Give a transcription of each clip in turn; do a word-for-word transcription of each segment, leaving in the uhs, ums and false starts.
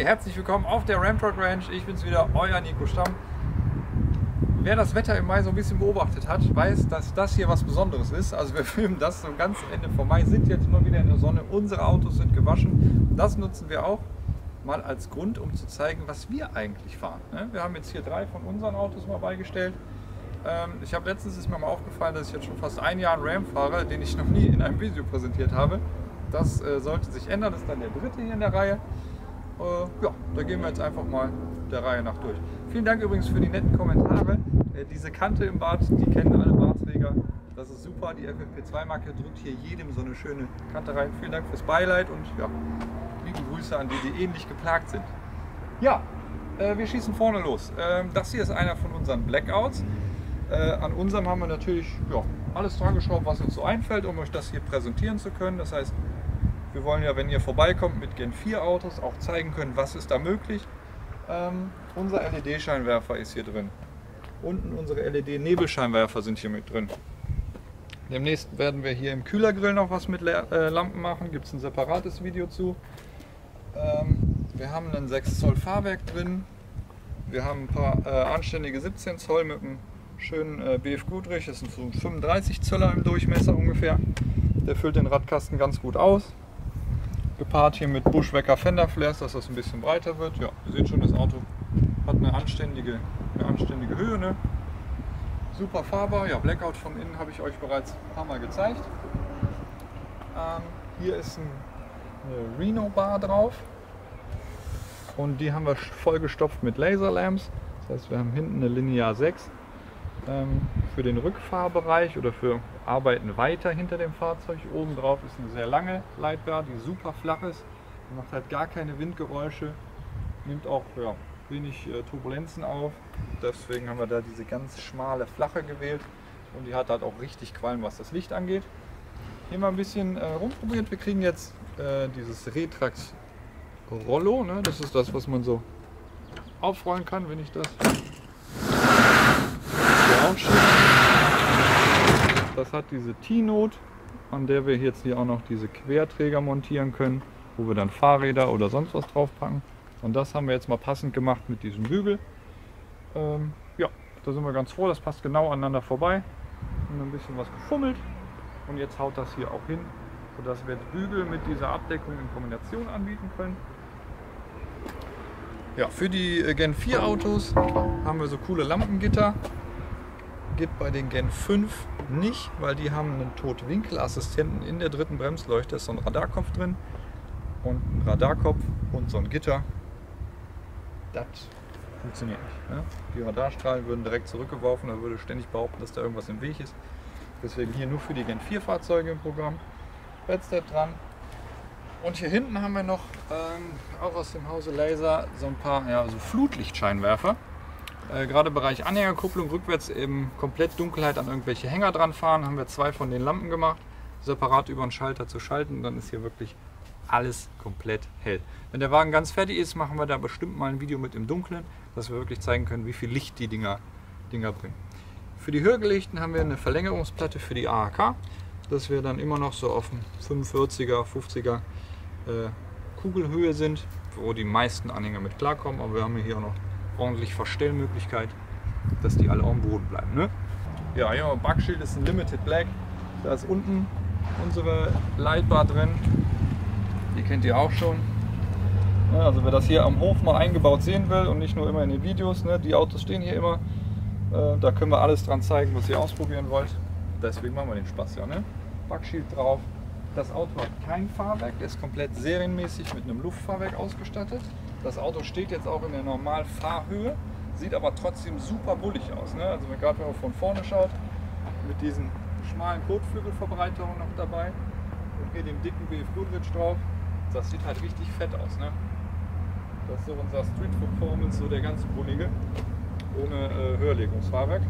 herzlich willkommen auf der Ramprock Ranch. Ich bin's wieder, euer Nico Stamm. Wer das Wetter im Mai so ein bisschen beobachtet hat, weiß, dass das hier was Besonderes ist. Also wir filmen das so ganz Ende vom Mai, sind jetzt immer wieder in der Sonne. Unsere Autos sind gewaschen. Das nutzen wir auch mal als Grund, um zu zeigen, was wir eigentlich fahren. Wir haben jetzt hier drei von unseren Autos mal beigestellt. Ich habe letztens ist mir mal aufgefallen, dass ich jetzt schon fast ein Jahr einen Ram fahre, den ich noch nie in einem Video präsentiert habe. Das äh, sollte sich ändern, das ist dann der dritte hier in der Reihe. Äh, ja, da gehen wir jetzt einfach mal der Reihe nach durch. Vielen Dank übrigens für die netten Kommentare. Äh, diese Kante im Bad, die kennen alle Barträger. Das ist super, die F F P zwei Marke drückt hier jedem so eine schöne Kante rein. Vielen Dank fürs Beileid und ja, liebe Grüße an die, die ähnlich geplagt sind. Ja, äh, wir schießen vorne los. Äh, das hier ist einer von unseren Blackouts. Äh, an unserem haben wir natürlich ja, alles dran geschraubt, was uns so einfällt, um euch das hier präsentieren zu können. Das heißt, wir wollen ja, wenn ihr vorbeikommt mit Gen vier Autos, auch zeigen können, was ist da möglich. Ähm, unser L E D-Scheinwerfer ist hier drin. Unten unsere L E D-Nebelscheinwerfer sind hier mit drin. Demnächst werden wir hier im Kühlergrill noch was mit äh, Lampen machen, gibt es ein separates Video zu. Ähm, wir haben ein sechs Zoll Fahrwerk drin. Wir haben ein paar äh, anständige siebzehn Zoll mit einem schönen äh, B F Goodrich. Das sind so ein fünfunddreißig Zöller im Durchmesser ungefähr. Der füllt den Radkasten ganz gut aus. Gepaart hier mit Bushwacker Fenderflares, dass das ein bisschen breiter wird. Ja, ihr seht schon, das Auto hat eine anständige, eine anständige Höhe. Ne? Super fahrbar. Ja, Blackout von innen habe ich euch bereits ein paar Mal gezeigt. Ähm, hier ist ein, eine Reno Bar drauf. Und die haben wir vollgestopft mit Laserlamps. Das heißt, wir haben hinten eine Linear sechs ähm, für den Rückfahrbereich oder für Arbeiten weiter hinter dem Fahrzeug. Oben drauf ist eine sehr lange Lightbar, die super flach ist. Die macht halt gar keine Windgeräusche, nimmt auch ja, wenig äh, Turbulenzen auf. Deswegen haben wir da diese ganz schmale, flache gewählt. Und die hat halt auch richtig Qualm, was das Licht angeht. Hier mal ein bisschen äh, rumprobiert. Wir kriegen jetzt äh, dieses Retrax Rollo. Ne? Das ist das, was man so aufrollen kann, wenn ich das hier aufschiebe. Das hat diese T-Note, an der wir jetzt hier auch noch diese Querträger montieren können, wo wir dann Fahrräder oder sonst was drauf packen. Und das haben wir jetzt mal passend gemacht mit diesem Bügel. Ähm, ja, da sind wir ganz froh, das passt genau aneinander vorbei. Und ein bisschen was gefummelt und jetzt haut das hier auch hin, sodass wir jetzt Bügel mit dieser Abdeckung in Kombination anbieten können. Ja, für die Gen vier Autos haben wir so coole Lampengitter. Geht bei den Gen fünf nicht, weil die haben einen Totwinkelassistenten in der dritten Bremsleuchte. Da ist so ein Radarkopf drin und ein Radarkopf und so ein Gitter. Das funktioniert nicht. Ne? Die Radarstrahlen würden direkt zurückgeworfen, da würde ständig behaupten, dass da irgendwas im Weg ist. Deswegen hier nur für die Gen vier Fahrzeuge im Programm. Bedstep dran. Und hier hinten haben wir noch, ähm, auch aus dem Hause Laser, so ein paar ja, so Flutlichtscheinwerfer. Äh, gerade Bereich Anhängerkupplung, rückwärts eben komplett Dunkelheit an irgendwelche Hänger dran fahren, haben wir zwei von den Lampen gemacht, separat über einen Schalter zu schalten, dann ist hier wirklich alles komplett hell. Wenn der Wagen ganz fertig ist, machen wir da bestimmt mal ein Video mit im Dunkeln, dass wir wirklich zeigen können, wie viel Licht die Dinger, Dinger bringen. Für die Höhergelegten haben wir eine Verlängerungsplatte für die A H K, dass wir dann immer noch so auf dem fünfundvierziger, fünfziger äh, Kugelhöhe sind, wo die meisten Anhänger mit klarkommen, aber wir haben hier auch noch ordentlich Verstellmöglichkeit, dass die alle am Boden bleiben. Ne? Ja, hier haben wir Backschild, ist ein Limited Black. Da ist unten unsere Lightbar drin. Die kennt ihr auch schon. Ja, also wer das hier am Hof mal eingebaut sehen will und nicht nur immer in den Videos, ne? Die Autos stehen hier immer. Äh, da können wir alles dran zeigen, was ihr ausprobieren wollt. Deswegen machen wir den Spaß ja. Ne? Backschild drauf. Das Auto hat kein Fahrwerk, der ist komplett serienmäßig mit einem Luftfahrwerk ausgestattet. Das Auto steht jetzt auch in der Normalfahrhöhe, sieht aber trotzdem super bullig aus. Ne? Also gerade wenn man von vorne schaut, mit diesen schmalen Kotflügelverbreiterungen noch dabei und hier dem dicken B F Goodrich drauf, das sieht halt richtig fett aus. Ne? Das ist so unser Street Performance, so der ganz bullige, ohne äh, Höherlegungsfahrwerk.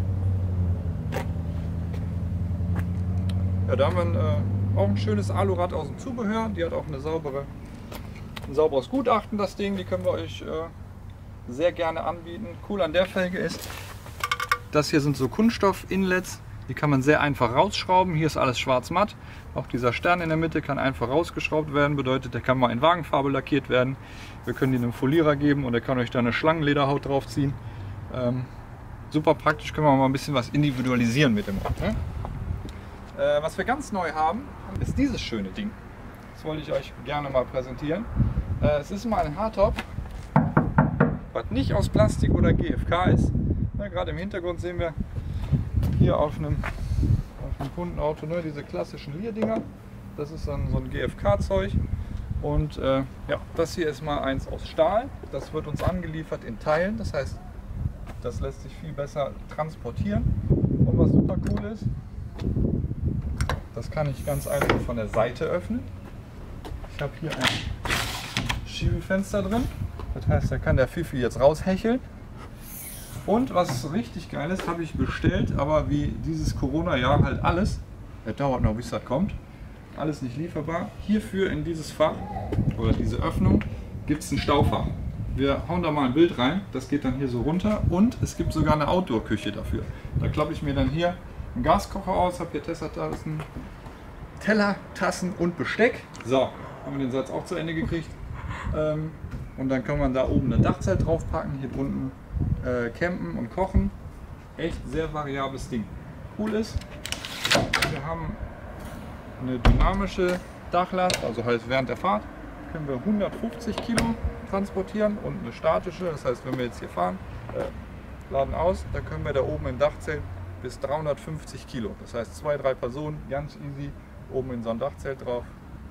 Ja, da haben wir ein, äh, auch ein schönes Alurad aus dem Zubehör, die hat auch eine saubere ein sauberes Gutachten, das Ding, die können wir euch äh, sehr gerne anbieten. Cool an der Felge ist, das hier sind so Kunststoff-Inlets, Die kann man sehr einfach rausschrauben. Hier ist alles schwarz-matt. Auch dieser Stern in der Mitte kann einfach rausgeschraubt werden. Bedeutet, der kann mal in Wagenfarbe lackiert werden. Wir können ihn einem Folierer geben und er kann euch da eine Schlangenlederhaut draufziehen. Ähm, super praktisch, können wir mal ein bisschen was individualisieren mit dem Rad. Ne? Äh, was wir ganz neu haben, ist dieses schöne Ding. Das wollte ich euch gerne mal präsentieren. Äh, es ist mal ein Hardtop, was nicht aus Plastik oder G F K ist. Ne, gerade im Hintergrund sehen wir hier auf einem, auf einem Kundenauto ne, diese klassischen Lear-Dinger. Das ist dann so ein G F K-Zeug. Und äh, ja, das hier ist mal eins aus Stahl. Das wird uns angeliefert in Teilen. Das heißt, das lässt sich viel besser transportieren. Und was super cool ist, das kann ich ganz einfach von der Seite öffnen. Ich habe hier ein Schiebefenster drin. Das heißt, da kann der Fifi jetzt raushecheln. Und was richtig geil ist, habe ich bestellt, aber wie dieses Corona-Jahr halt alles, das dauert noch bis das kommt, alles nicht lieferbar. Hierfür in dieses Fach oder diese Öffnung gibt es ein Staufach. Wir hauen da mal ein Bild rein, das geht dann hier so runter und es gibt sogar eine Outdoor-Küche dafür. Da klappe ich mir dann hier einen Gaskocher aus, habe hier Tessertassen, Teller, Tassen und Besteck. So, haben wir den Satz auch zu Ende gekriegt. Ähm, und dann kann man da oben ein Dachzelt draufpacken, hier unten äh, campen und kochen. Echt sehr variables Ding. Cool ist, wir haben eine dynamische Dachlast, also heißt während der Fahrt können wir hundertfünfzig Kilo transportieren und eine statische, das heißt wenn wir jetzt hier fahren, äh, laden aus, dann können wir da oben im Dachzelt bis dreihundertfünfzig Kilo. Das heißt zwei, drei Personen, ganz easy, oben in so ein Dachzelt drauf.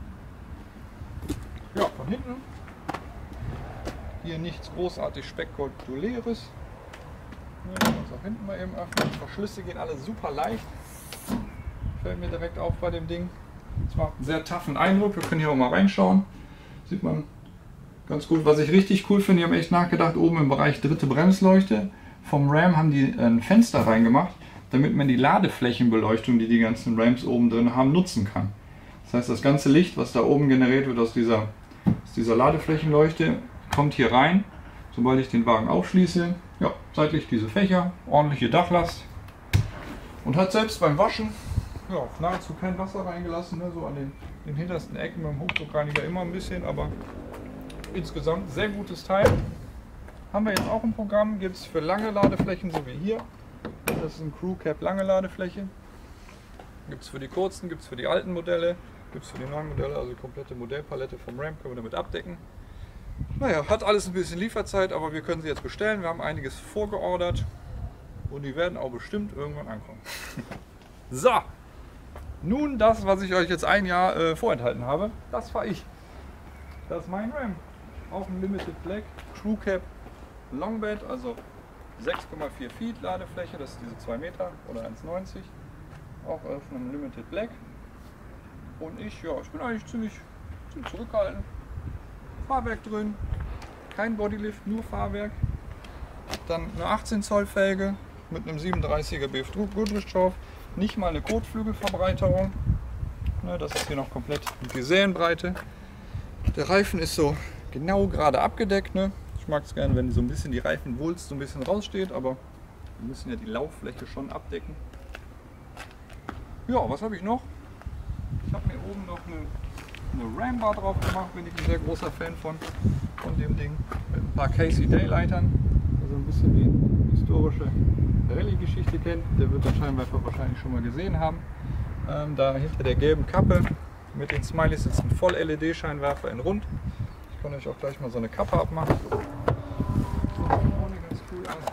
Ja, von hinten hier nichts großartig Spektakuläres. Ja, kann uns auch hinten mal eben öffnen. Die Verschlüsse gehen alle super leicht. Fällt mir direkt auf bei dem Ding. Es macht einen sehr toughen Eindruck. Wir können hier auch mal reinschauen. Sieht man ganz gut. Was ich richtig cool finde, die haben echt nachgedacht, oben im Bereich dritte Bremsleuchte. Vom Ram haben die ein Fenster reingemacht, damit man die Ladeflächenbeleuchtung, die die ganzen Rams oben drin haben, nutzen kann. Das heißt, das ganze Licht, was da oben generiert wird aus dieser, aus dieser Ladeflächenleuchte, kommt hier rein, sobald ich den Wagen aufschließe. Ja, seitlich diese Fächer, ordentliche Dachlast und hat selbst beim Waschen ja, nahezu kein Wasser reingelassen, ne? So an den, den hintersten Ecken beim Hochdruckreiniger immer ein bisschen, aber insgesamt sehr gutes Teil. Haben wir jetzt auch ein Programm, gibt es für lange Ladeflächen, so wie hier. Das ist ein Crew Cap lange Ladefläche. Gibt es für die kurzen, gibt es für die alten Modelle, gibt es für die neuen Modelle, also die komplette Modellpalette vom Ram können wir damit abdecken. Naja, hat alles ein bisschen Lieferzeit, aber wir können sie jetzt bestellen. Wir haben einiges vorgeordert und die werden auch bestimmt irgendwann ankommen. So, nun das, was ich euch jetzt ein Jahr äh, vorenthalten habe, das fahre ich. Das ist mein Ram. Auch ein Limited Black Crew Cap Longbed, also sechs Komma vier Feet Ladefläche, das ist diese zwei Meter oder eins neunzig. Auch auf einem Limited Black. Und ich, ja, ich bin eigentlich ziemlich, ziemlich zurückhaltend. Fahrwerk drin, kein Bodylift, nur Fahrwerk. Dann eine achtzehn Zoll Felge mit einem siebenunddreißiger B F Goodrich drauf. Nicht mal eine Kotflügelverbreiterung. Ne, das ist hier noch komplett mit Gesäenbreite. Der Reifen ist so genau gerade abgedeckt. Ne? Ich mag es gerne, wenn so ein bisschen die Reifenwulst so ein bisschen raussteht, aber wir müssen ja die Lauffläche schon abdecken. Ja, was habe ich noch? Ich habe mir oben noch eine eine Rambar drauf gemacht, bin ich ein sehr großer Fan von, von dem Ding, mit ein paar Casey Daylightern, also ein bisschen die historische Rallye-Geschichte kennt, der wird den Scheinwerfer wahrscheinlich schon mal gesehen haben. Ähm, da hinter der gelben Kappe mit den Smileys sitzt ein Voll-L E D-Scheinwerfer in rund. Ich kann euch auch gleich mal so eine Kappe abmachen. Sieht vorne ganz cool aus.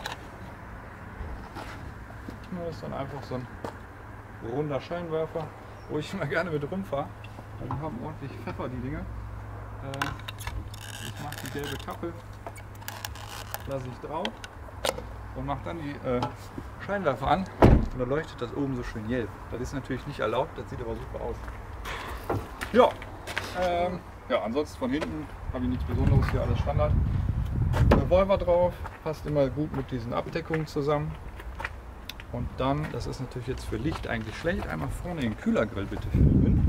Das ist dann einfach so ein runder Scheinwerfer, wo ich immer gerne mit rumfahre. Die haben ordentlich Pfeffer, die Dinger. Äh, ich mache die gelbe Kappe, lasse ich drauf und mache dann die äh, Scheinwerfer an und dann leuchtet das oben so schön gelb. Das ist natürlich nicht erlaubt, das sieht aber super aus. Ja, ähm, ja ansonsten von hinten habe ich nichts Besonderes, hier alles Standard. Revolver drauf, passt immer gut mit diesen Abdeckungen zusammen. Und dann, das ist natürlich jetzt für Licht eigentlich schlecht, einmal vorne den Kühlergrill bitte filmen.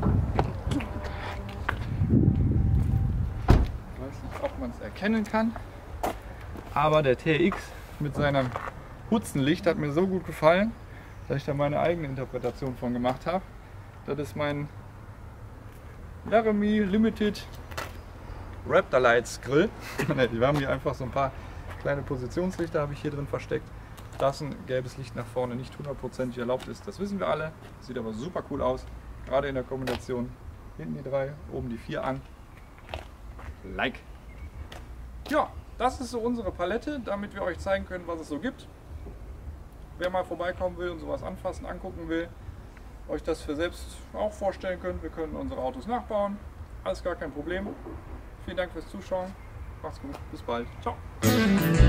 Ich weiß nicht, ob man es erkennen kann, aber der T R X mit seinem Hutzenlicht hat mir so gut gefallen. dass ich da meine eigene Interpretation von gemacht habe. Das ist mein Laramie Limited Raptor Lights Grill. Wir haben hier einfach so ein paar kleine Positionslichter, habe ich hier drin versteckt. Dass ein gelbes Licht nach vorne nicht hundertprozentig erlaubt ist, das wissen wir alle. Sieht aber super cool aus, gerade in der Kombination. Hinten die drei, oben die vier an. Like! Ja, das ist so unsere Palette, damit wir euch zeigen können, was es so gibt. Wer mal vorbeikommen will und sowas anfassen, angucken will, euch das für selbst auch vorstellen könnt. Wir können unsere Autos nachbauen, alles gar kein Problem. Vielen Dank fürs Zuschauen, macht's gut, bis bald, ciao!